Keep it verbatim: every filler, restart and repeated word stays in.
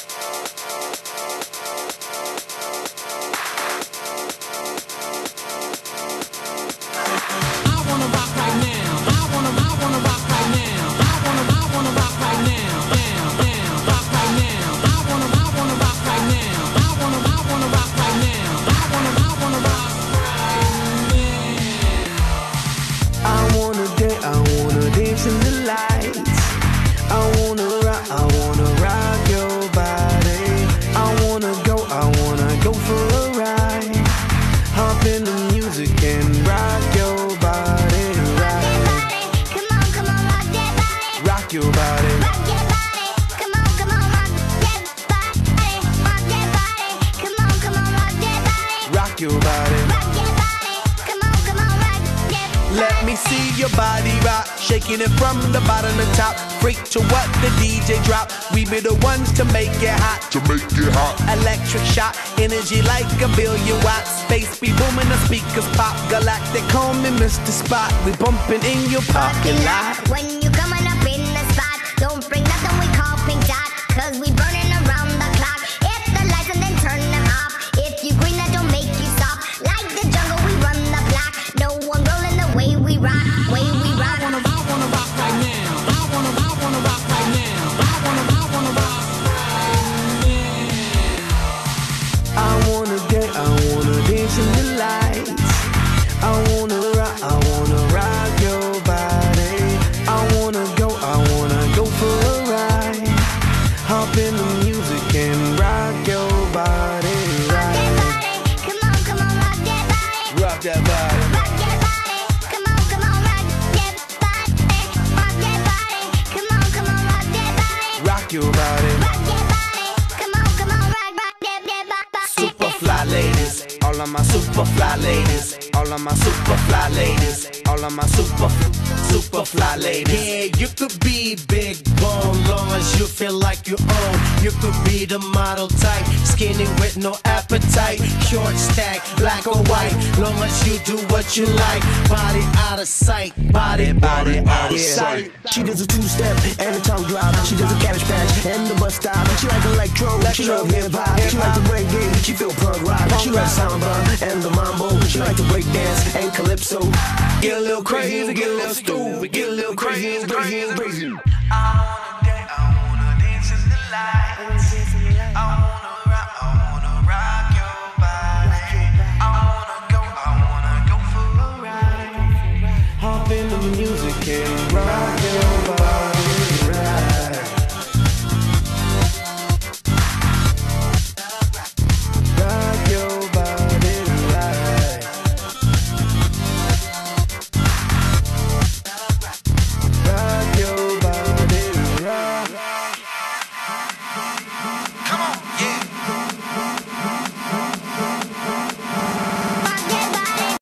Let me see your body rock, shaking it from the bottom to top. Freak to what the D J drop. We be the ones to make it hot. To make it hot. Electric shock, energy like a billion watts. Space be booming, the speakers pop. Galactic, call me Mister Spot. We bumping in your parking lot. When you coming up in the spot, don't bring nothing we call pink dot, cause we burning around the clock. Hit the lights and then turn them off. If you green, that don't make you stop. Like the jungle, we run the block. No one rolling the way we rock, way we rock. I wanna, I wanna rock right now. I wanna, I wanna rock right now. I wanna, I wanna rock right now. I wanna get, I wanna dance in the lights. I wanna rock, I wanna rock your body. I wanna go, I wanna go for a ride. Hop in the music and rock your body, Rock that right? body, come on, come on, rock that body. Rock that body. Rock that body, come on, come on, rock that body. Rock that body, come on, come on, rock that body. Rock your body. Rock that body, come on, come on, rock, rock that, that body. Super fly ladies, all of my super fly ladies, all of my super fly ladies, all of my super, super fly ladies. Yeah, you could be big bone, long as you feel like you own. You could be the model type, skinny with no appetite, short stack, black or white, long as you do what you like. Body out of sight, body, body out of sight. She does a two-step and a tongue drop. She does a cabbage patch and the bus stop. She like electro, she love hip-hop. She like the reggae, she feel punk rock. She like samba and the mambo. She like to break dance and calypso. Get a little crazy, get a little stupid, get a little crazy, crazy, crazy. I wanna dance, I wanna dance in the lights. I wanna rock, I wanna rock your body. I wanna go, I wanna go for a ride. Hop in the music and rock